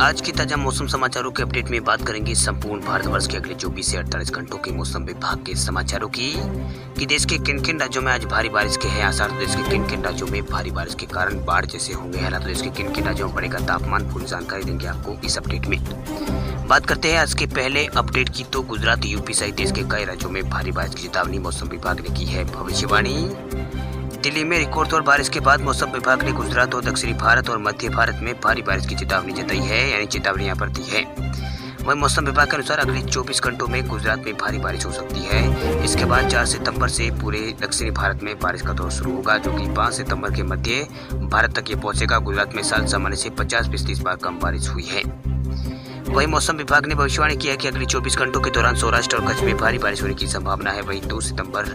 आज की ताजा मौसम समाचारों के अपडेट में बात करेंगे संपूर्ण भारतवर्ष के अगले 24 से 48 घंटों के मौसम विभाग के समाचारों की कि देश के किन किन राज्यों में आज भारी बारिश के हैं आसार। तो देश के किन किन राज्यों में भारी बारिश के कारण बाढ़ जैसे होंगे हालात। तो देश के किन किन राज्यों में बढ़ेगा तापमान, पूरी जानकारी देंगे आपको इस अपडेट में। बात करते हैं आज के पहले अपडेट की, तो गुजरात, यूपी सहित देश के कई राज्यों में भारी बारिश की चेतावनी मौसम विभाग ने की है भविष्यवाणी। दिल्ली में रिकॉर्ड तोड़ बारिश के बाद मौसम विभाग ने गुजरात और दक्षिणी भारत और मध्य भारत में भारी बारिश की चेतावनी जताई है, यानी चेतावनी यहाँ पर दी है। वहीं मौसम विभाग के अनुसार अगले 24 घंटों में गुजरात में भारी बारिश हो सकती है। इसके बाद 4 सितंबर से पूरे दक्षिणी भारत में बारिश का दौर शुरू होगा, जो कि 5 सितंबर के मध्य भारत तक ये पहुंचेगा। गुजरात में साल सामान्य से 50-50 इस बार कम बारिश हुई है। वहीं मौसम विभाग ने भविष्यवाणी किया कि अगले 24 घंटों के दौरान सौराष्ट्र और कच्छ में भारी बारिश होने की संभावना है। वहीं 2 सितंबर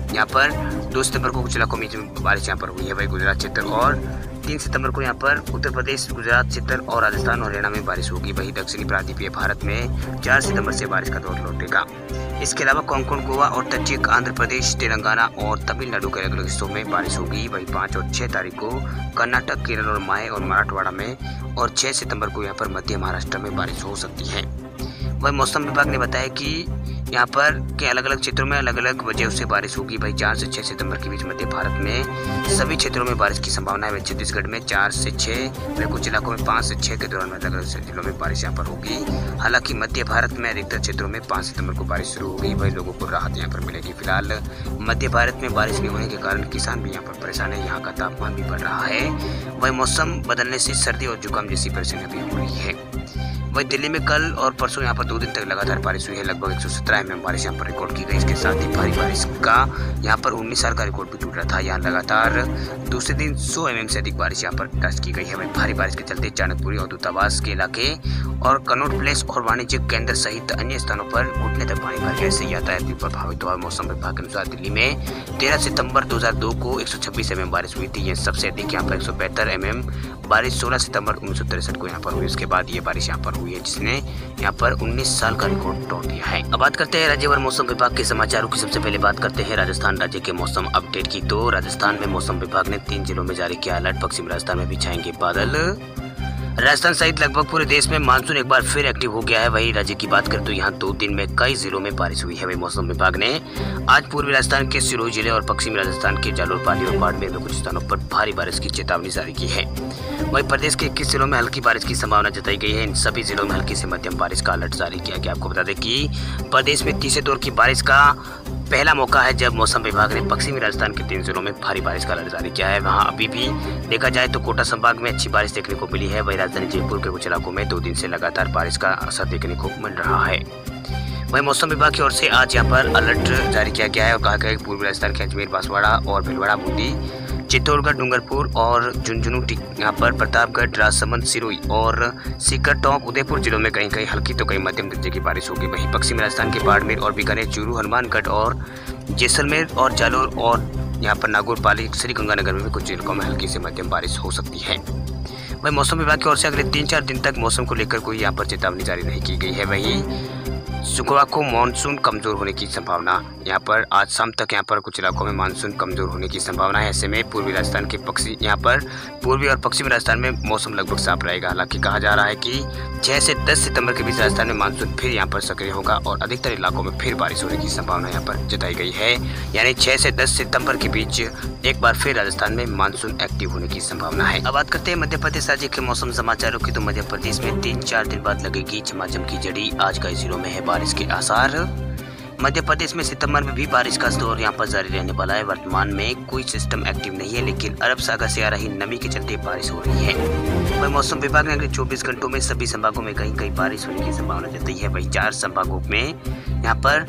को कुछ इलाकों में बारिश यहाँ पर हुई है। वहीं गुजरात क्षेत्र और 3 सितंबर को यहाँ पर उत्तर प्रदेश, गुजरात क्षेत्र और राजस्थान और हरियाणा में बारिश होगी। वहीं दक्षिणी प्रांतीय भारत में 4 सितंबर से बारिश का दौर लौटेगा। इसके अलावा कोंकण, गोवा और तटीय आंध्र प्रदेश, तेलंगाना और तमिलनाडु के अलग अलग हिस्सों में बारिश होगी। वहीं 5 और 6 तारीख को कर्नाटक, केरल और माहे और मराठवाड़ा में और 6 सितंबर को यहाँ पर मध्य महाराष्ट्र में बारिश हो सकती है। वहीं मौसम विभाग ने बताया कि यहाँ पर के अलग अलग क्षेत्रों में अलग अलग वजह से बारिश होगी। भाई 4 से 6 सितंबर के बीच मध्य भारत में सभी क्षेत्रों में बारिश की संभावना है। छत्तीसगढ़ में 4 से 6, कुछ इलाकों में 5 से 6 के दौरान अलग अलग जिलों में बारिश यहाँ पर होगी। हालांकि मध्य भारत में अधिकतर क्षेत्रों में 5 सितंबर को बारिश शुरू होगी। वही लोगों को राहत यहाँ पर मिलेगी। फिलहाल मध्य भारत में बारिश नहीं होने के कारण किसान भी यहाँ पर परेशान है। यहाँ का तापमान भी बढ़ रहा है। वही मौसम बदलने से सर्दी और जुकाम जैसी परेशानियां भी हो रही है। वही दिल्ली में कल और परसों यहाँ पर 2 दिन तक लगातार बारिश हुई है। लगभग 117 mm बारिश यहाँ पर रिकॉर्ड की गई। इसके साथ ही भारी बारिश का यहाँ पर 19 साल का रिकॉर्ड भी टूट रहा था। यहाँ लगातार दूसरे दिन 100 mm से अधिक बारिश यहाँ पर दर्ज की गई है। वही भारी बारिश के चलते चाणकपुरी और दूतावास के इलाके और कनॉट प्लेस और वाणिज्यिक केंद्र सहित अन्य स्थानों पर घुटने तक पानी भर गया। इससे यातायात भी प्रभावित हुआ। मौसम विभाग के अनुसार दिल्ली में 13 सितंबर 2002 को 126 mm बारिश हुई थी। यह सबसे अधिक यहाँ पर 172 mm बारिश 16 सितंबर 1963 को यहाँ पर हुई। उसके बाद ये बारिश यहाँ पर हुई है, जिसने यहाँ पर 19 साल का रिकॉर्ड तोड़ दिया है। अब बात करते हैं राज्यभर मौसम विभाग के समाचारों की। सबसे पहले बात करते हैं राजस्थान राज्य के मौसम अपडेट की। तो राजस्थान में मौसम विभाग ने 3 जिलों में जारी किया अलर्ट। पश्चिमी राजस्थान में भी छाएंगे बादल। राजस्थान सहित लगभग पूरे देश में मानसून एक बार फिर एक्टिव हो गया है। वही राज्य की बात करें तो यहाँ 2 दिन में कई जिलों में बारिश हुई है। वही मौसम विभाग ने आज पूर्वी राजस्थान के सिरोही जिले और पश्चिमी राजस्थान के जालोर, पाली और बाड़मेर में कुछ स्थानों पर भारी बारिश की चेतावनी जारी की है। वहीं प्रदेश के 21 जिलों में हल्की बारिश की संभावना जताई गई है। इन सभी जिलों में हल्की से मध्यम बारिश का अलर्ट जारी किया गया। आपको बता दें कि प्रदेश में तीसरे दौर की बारिश का पहला मौका है जब मौसम विभाग ने पश्चिमी राजस्थान के 3 जिलों में भारी बारिश का अलर्ट जारी किया है। वहां अभी भी देखा जाए तो कोटा संभाग में अच्छी बारिश देखने को मिली है। वही राजधानी जयपुर के कुछ इलाकों में 2 दिन से लगातार बारिश का असर देखने को मिल रहा है। वहीं मौसम विभाग की ओर से आज यहाँ पर अलर्ट जारी किया गया है और कहा गया है कि पूर्वी राजस्थान के अजमेर, बांसवाड़ा और भीलवाड़ा, बूंदी, चित्तौड़गढ़, डूंगरपुर और झुंझुनू, यहाँ पर प्रतापगढ़, राजसमंद, सिरोही और सीकर, टोंक, उदयपुर जिलों में कहीं कहीं हल्की तो कहीं मध्यम दर्जे की बारिश होगी। वहीं पश्चिमी राजस्थान के बाड़मेर और बीकानेर, चूरू, हनुमानगढ़ और जैसलमेर और जालोर और यहाँ पर नागौर, पाली, श्रीगंगानगर में भी कुछ इलाकों में हल्की से मध्यम बारिश हो सकती है। वहीं मौसम विभाग की ओर से अगले 3-4 दिन तक मौसम को लेकर कोई यहाँ पर चेतावनी जारी नहीं की गई है। वहीं शुक्रवार को मानसून कमजोर होने की संभावना, यहाँ पर आज शाम तक यहाँ पर कुछ इलाकों में मानसून कमजोर होने की संभावना है। ऐसे में पूर्वी राजस्थान के यहाँ पर पूर्वी और पश्चिमी राजस्थान में मौसम लगभग साफ रहेगा। हालांकि कहा जा रहा है कि 6 से 10 सितंबर के बीच राजस्थान में मानसून फिर यहाँ पर सक्रिय होगा और अधिकतर इलाकों में फिर बारिश होने की संभावना यहाँ पर जताई गई है। यानी 6 से 10 सितंबर के बीच एक बार फिर राजस्थान में मानसून एक्टिव होने की संभावना है। अब बात करते हैं मध्य प्रदेश राज्य के मौसम समाचारों की। तो मध्य प्रदेश में 3-4 दिन बाद लगेगी झमाझम की जड़ी। आज कई जिलों में है बारिश के आसार। मध्य प्रदेश में सितंबर में भी बारिश का दौर यहाँ पर जारी रहने वाला है। वर्तमान में कोई सिस्टम एक्टिव नहीं है, लेकिन अरब सागर से आ रही नमी के चलते बारिश हो रही है। वही मौसम विभाग ने अगले 24 घंटों में सभी संभागों में कहीं कहीं बारिश होने की संभावना जताई है। वही 4 संभागों में यहाँ पर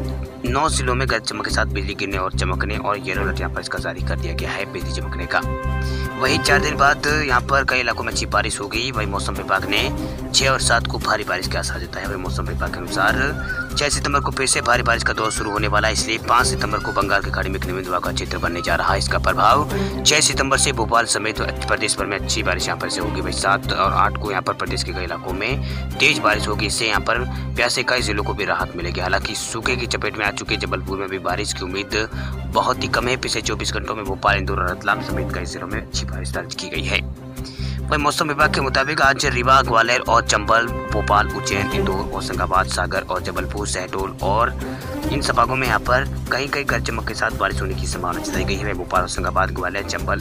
9 जिलों में गरज चमक के साथ बिजली गिरने और चमकने और येलो अलर्ट यहाँ पर इसका जारी कर दिया गया है बिजली चमकने का। वही 4 दिन बाद यहाँ पर कई इलाकों में अच्छी बारिश हो गई। वही मौसम विभाग ने 6 और 7 को भारी बारिश के आसार जताए। वही मौसम विभाग के अनुसार 6 सितंबर को फिर से भारी बारिश का दौर शुरू होने वाला है। इसलिए 5 सितंबर को बंगाल की खाड़ी में निम्न दबाव का क्षेत्र बनने जा रहा है। इसका प्रभाव 6 सितंबर से भोपाल समेत प्रदेश भर में अच्छी बारिश यहाँ पर से होगी। वही 7 और 8 को यहाँ पर प्रदेश के कई इलाकों में तेज बारिश होगी। इससे यहाँ पर प्यासे कई जिलों को भी राहत मिलेगी। हालांकि सूखे की चपेट में आ चुके जबलपुर में भी बारिश की उम्मीद बहुत ही कम है। पिछले 24 घंटों में भोपाल, इंदौर और रतलाम समेत कई जिलों में अच्छी बारिश दर्ज की गई है। वही मौसम विभाग के मुताबिक आज रीवा, ग्वालियर और चंबल, भोपाल, उज्जैन, इंदौर, होशंगाबाद, सागर और जबलपुर, शहडोल और इन संभागों में यहाँ पर कहीं कहीं गरज चमक के साथ बारिश होने की संभावना जताई गई है। भोपाल, होशंगाबाद, ग्वालियर, चंबल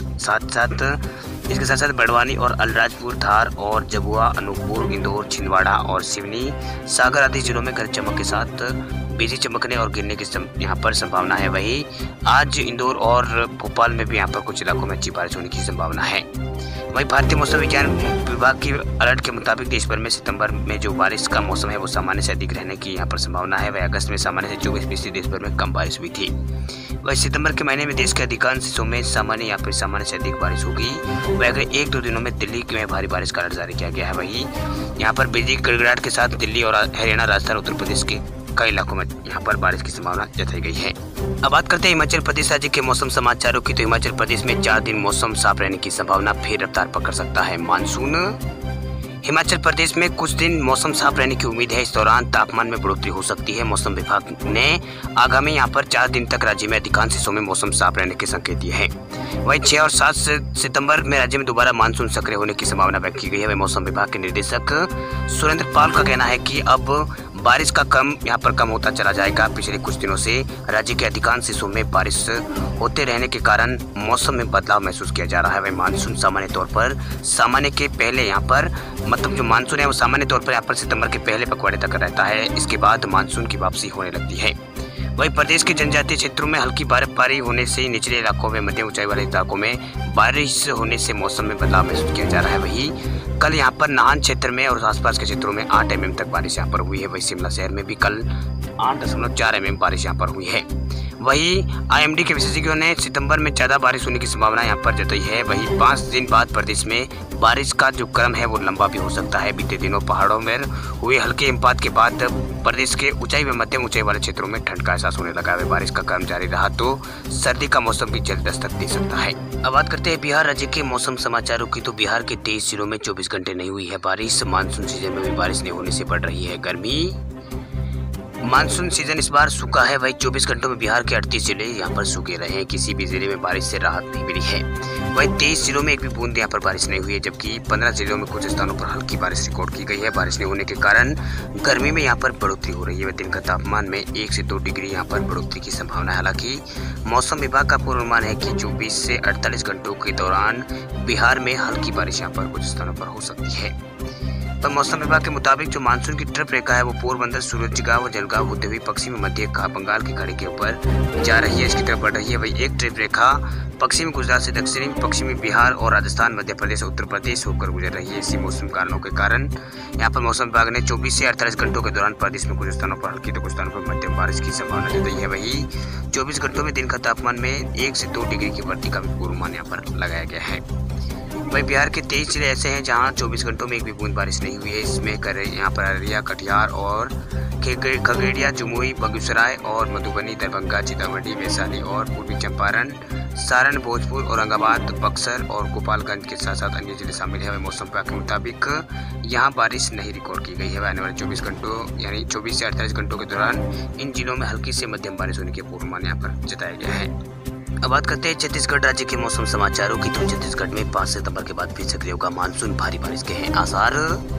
इसके साथ साथ बड़वानी और अलीराजपुर, धार और जबुआ, अनूपपुर, इंदौर, छिंदवाड़ा और सिवनी, सागर आदि जिलों में गरज चमक के साथ बिजली चमकने और गिरने की यहाँ पर संभावना है। वहीं आज इंदौर और भोपाल में भी यहाँ पर कुछ इलाकों में अच्छी बारिश होने की संभावना है। वहीं भारतीय मौसम विज्ञान विभाग की अलर्ट के मुताबिक देश भर में सितंबर में जो बारिश का मौसम है वो सामान्य से अधिक रहने की यहाँ पर संभावना है। वहीं अगस्त में सामान्य से 24% देश भर में कम बारिश हुई थी। वहीं सितंबर के महीने में देश के अधिकांश हिस्सों में सामान्य या फिर सामान्य से अधिक बारिश होगी। वहीं अगले 1-2 दिनों में दिल्ली में भारी बारिश का अलर्ट जारी किया गया है। वहीं यहाँ पर बिजली गड़गड़ाहट के साथ दिल्ली और हरियाणा, राजस्थान, उत्तर प्रदेश के कई इलाकों में यहाँ पर बारिश की संभावना जताई गई है। अब बात करते हैं हिमाचल प्रदेश राज्य के मौसम समाचारों की। तो हिमाचल प्रदेश में 4 दिन मौसम साफ रहने की संभावना, फिर रफ्तार पकड़ सकता है मानसून। हिमाचल प्रदेश में कुछ दिन मौसम साफ रहने की उम्मीद है। इस दौरान तापमान में बढ़ोतरी हो सकती है। मौसम विभाग ने आगामी यहाँ पर 4 दिन तक राज्य में अधिकांश हिस्सों में मौसम साफ रहने के संकेत दिए हैं। वहीं 6 और 7 सितंबर में राज्य में दोबारा मानसून सक्रिय होने की संभावना व्यक्त की गई है। वहीं मौसम विभाग के निदेशक सुरेंद्र पाल का कहना है कि अब बारिश का क्रम यहाँ पर कम होता चला जाएगा। पिछले कुछ दिनों से राज्य के अधिकांश हिस्सों में बारिश होते रहने के कारण मौसम में बदलाव महसूस किया जा रहा है। वहीं मानसून सामान्य तौर पर सामान्य के पहले यहाँ पर मतलब जो मानसून है वो सामान्य तौर पर यहाँ पर सितंबर के पहले पखवाड़े तक रहता है। इसके बाद मानसून की वापसी होने लगती है। वहीं प्रदेश के जनजातीय क्षेत्रों में हल्की बर्फबारी होने से निचले इलाकों में, मध्यम ऊंचाई वाले इलाकों में बारिश होने से मौसम में बदलाव महसूस किया जा रहा है। वहीं कल यहाँ पर नाहन क्षेत्र में और आसपास के क्षेत्रों में 8 mm तक बारिश यहाँ पर हुई है। वहीं शिमला शहर में भी कल 8.4 mm बारिश यहाँ पर हुई है। वहीं IMD के विशेषज्ञों ने सितंबर में ज़्यादा बारिश होने की संभावना यहाँ पर जताई है। वहीं 5 दिन बाद प्रदेश में बारिश का जो क्रम है वो लंबा भी हो सकता है। बीते दिनों पहाड़ों में हुए हल्के हिमपात के बाद प्रदेश के ऊंचाई व मध्यम ऊंचाई वाले क्षेत्रों में ठंड का एहसास होने लगा है। बारिश का क्रम जारी रहा तो सर्दी का मौसम भी जल्द दस्तक दे सकता है। अब बात करते हैं बिहार राज्य के मौसम समाचारों की। तो बिहार के 23 जिलों में 24 घंटे नहीं हुई है बारिश। मानसून सीजन में भी बारिश नहीं होने से बढ़ रही है गर्मी। मानसून सीजन इस बार सूखा है। वही 24 घंटों में बिहार के 38 जिले यहाँ पर सूखे रहे हैं। किसी भी जिले में बारिश से राहत नहीं मिली है। वही 23 जिलों में एक भी बूंद यहाँ पर बारिश नहीं हुई है, जबकि 15 जिलों में कुछ स्थानों पर हल्की बारिश रिकॉर्ड की गई है। बारिश नहीं होने के कारण गर्मी में यहाँ पर बढ़ोतरी हो रही है। दिन का तापमान में 1 से 2 डिग्री यहाँ पर बढ़ोतरी की संभावना है। हालांकि मौसम विभाग का पूर्वानुमान है कि 24 से 48 घंटों के दौरान बिहार में हल्की बारिश यहाँ पर कुछ स्थानों पर हो सकती है। पर मौसम विभाग के मुताबिक जो मानसून की ट्रिप रेखा है वो पोरबंदर, सूरजगांव, जलगांव होते हुए पश्चिमी मध्य बंगाल की खाड़ी के ऊपर जा रही है, इसकी तरफ बढ़ रही है। वही एक ट्रिप रेखा पश्चिमी गुजरात से दक्षिणी पश्चिमी बिहार और राजस्थान, मध्य प्रदेश और उत्तर प्रदेश होकर गुजर रही है। इसी मौसम कारणों के कारण यहाँ पर मौसम विभाग ने 24 से 48 घंटों के दौरान प्रदेश में कुछ स्थानों पर हल्की तो कुछ स्थानों पर मध्यम बारिश की संभावना जताई है। वही 24 घंटों में दिन का तापमान में 1 से 2 डिग्री की वृद्धि का भी पूर्वानुमान यहाँ पर लगाया गया है। वहीं बिहार के 23 जिले ऐसे हैं जहां 24 घंटों में एक भी बूंद बारिश नहीं हुई है। इसमें यहाँ पर अररिया, कटिहार और खगड़िया, जमुई, बेगूसराय और मधुबनी, दरभंगा, सीतामढ़ी, वैशाली और पूर्वी चंपारण, सारण, भोजपुर, औरंगाबाद, बक्सर और गोपालगंज के साथ साथ अन्य जिले शामिल हैं। मौसम विभाग के मुताबिक यहाँ बारिश नहीं रिकॉर्ड की गई है। आने वाले 24 घंटों यानी 24 से 48 घंटों के दौरान इन जिलों में हल्की से मध्यम बारिश होने के पूर्वानुमान यहाँ पर जताया गया है। अब बात करते हैं छत्तीसगढ़ राज्य के मौसम समाचारों की। तो छत्तीसगढ़ में 5 सितंबर के बाद फिर सक्रिय होगा मानसून। भारी बारिश के हैं आसार।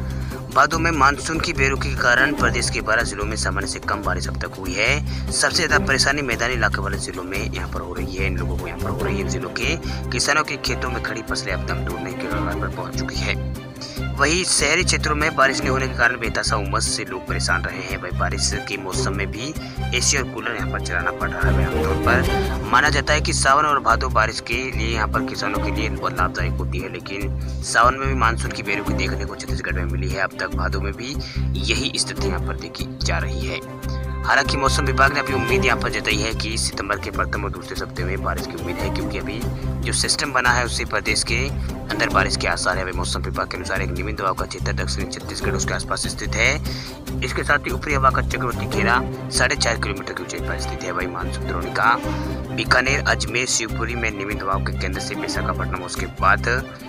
भादों में मानसून की बेरुखी के कारण प्रदेश के 12 जिलों में सामान्य से कम बारिश अब तक हुई है। सबसे ज्यादा परेशानी मैदानी इलाके वाले जिलों में यहाँ पर हो रही है। इन लोगों को यहाँ पर हो रही है। इन जिलों के किसानों के खेतों में खड़ी फसलें अब दम तोड़ने के कगार पर पहुंच चुकी है। वहीं शहरी क्षेत्रों में बारिश नहीं होने के कारण बेतहाशा उमस से लोग परेशान रहे हैं। वही बारिश के मौसम में भी एसी और कूलर यहाँ पर चलाना पड़ रहा है। आमतौर पर माना जाता है कि सावन और भादो बारिश के लिए यहाँ पर किसानों के लिए बहुत लाभदायक होती है, लेकिन सावन में भी मानसून की बेरुखी देखने को छत्तीसगढ़ में मिली है। अब तक भादो में भी यही स्थिति यहाँ पर देखी जा रही है। हालांकि मौसम विभाग ने अपनी उम्मीद यहाँ पर जताई है कि सितंबर के प्रथम और दूसरे सप्ताह में बारिश की उम्मीद है, क्योंकि अभी जो सिस्टम बना है उससे प्रदेश के अंदर बारिश के आसार है। मौसम विभाग के अनुसार एक निम्न दबाव का क्षेत्र दक्षिणी छत्तीसगढ़ उसके आसपास स्थित है। इसके साथ ही ऊपरी हवा का चक्रवर्ती घेरा 4.5 किलोमीटर की ऊंचाई पर स्थित है। वही मानसून द्रोणिका बीकानेर, अजमेर, शिवपुरी में निम्न दबाव के केंद्र से विशाखापट्टनम, उसके बाद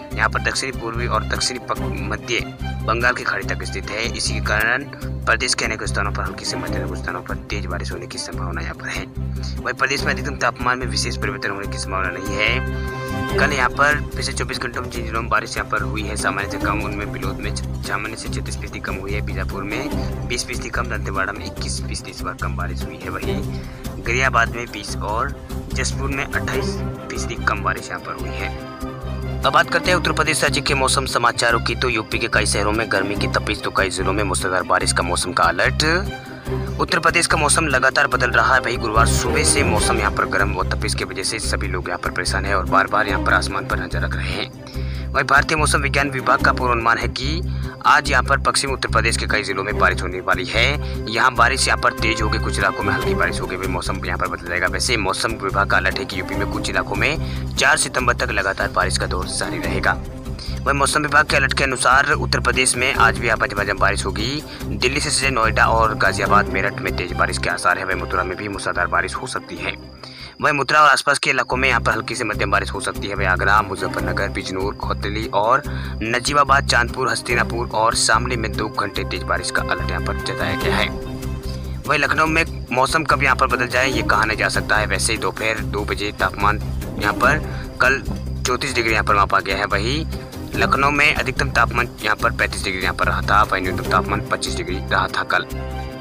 यहाँ पर दक्षिणी पूर्वी और दक्षिणी मध्य बंगाल की खाड़ी तक स्थित है। इसी के कारण प्रदेश के अनेक स्थानों पर हल्की से मध्यम कुछ स्थानों पर तेज बारिश होने की संभावना यहाँ पर है। वही प्रदेश में अधिकतम तापमान में विशेष परिवर्तन होने की संभावना नहीं है। कल यहाँ पर पिछले 24 घंटों में जिन जिलों में बारिश यहाँ पर हुई है सामान्य से कम, उनमें बिलोद में सामान्य से 36% कम हुई है, बीजापुर में 20% कम, दंतेवाड़ा में 21% इस बार कम बारिश हुई है। वहीं गरियाबाद में 20 और जसपुर में 28% कम बारिश यहाँ पर हुई है। अब बात करते हैं उत्तर प्रदेश राज्य के मौसम समाचारों की। तो यूपी के कई शहरों में गर्मी की तपिश, तो कई जिलों में मूसलाधार बारिश का मौसम का अलर्ट। उत्तर प्रदेश का मौसम लगातार बदल रहा है। भाई गुरुवार सुबह से मौसम यहाँ पर गर्म और तपिश की वजह से सभी लोग यहाँ पर परेशान है और बार बार यहाँ पर आसमान पर नजर रख रहे हैं। वही भारतीय मौसम विज्ञान विभाग का पूर्वानुमान है कि आज यहाँ पर पश्चिमी उत्तर प्रदेश के कई जिलों में बारिश होने वाली है। यहाँ बारिश यहाँ पर तेज होगी, कुछ इलाकों में हल्की बारिश होगी। वही मौसम यहाँ पर बदल जाएगा। वैसे मौसम विभाग का अलर्ट है कि यूपी में कुछ इलाकों में 4 सितंबर तक लगातार बारिश का दौर जारी रहेगा। वही मौसम विभाग के अलर्ट के अनुसार उत्तर प्रदेश में आज भी आपातमौसम बारिश होगी। दिल्ली से सजे नोएडा और गाजियाबाद, मेरठ में तेज बारिश के आसार है। वही मथुरा में भी मूसलाधार बारिश हो सकती है। वही मथुरा और आसपास के इलाकों में यहाँ पर हल्की से मध्यम बारिश हो सकती है। वही आगरा, मुजफ्फरनगर, बिजनौर, खोतली और नजीबाबाद, चांदपुर, हस्तिनापुर और शामली में 2 घंटे तेज बारिश का अलर्ट यहाँ पर जताया गया है। वही लखनऊ में मौसम कब यहाँ पर बदल जाए ये कहा नहीं जा सकता है। वैसे ही दोपहर 2 बजे तापमान यहाँ पर कल 34 डिग्री यहाँ पर मापा गया है। वही लखनऊ में अधिकतम तापमान यहाँ पर 35 डिग्री यहाँ पर रहा था। वही न्यूनतम तापमान 25 डिग्री रहा था कल।